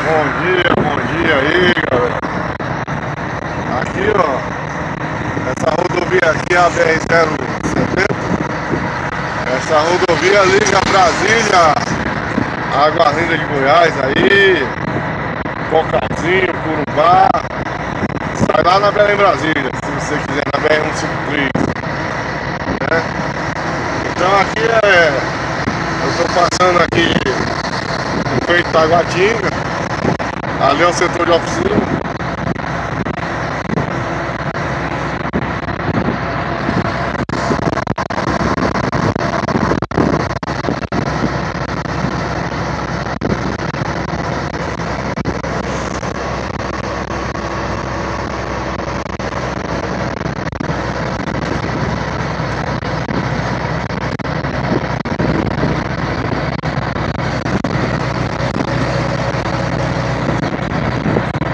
Bom dia aí, galera. Aqui, ó, essa rodovia aqui é a BR-070. Essa rodovia liga Brasília, Água Linda de Goiás aí, Cocazinho, Curumbá. Sai lá na Brasília, se você quiser, na BR-153, né? Então aqui eu tô passando aqui em frente à Taguatinga. Ali é o setor de oficina.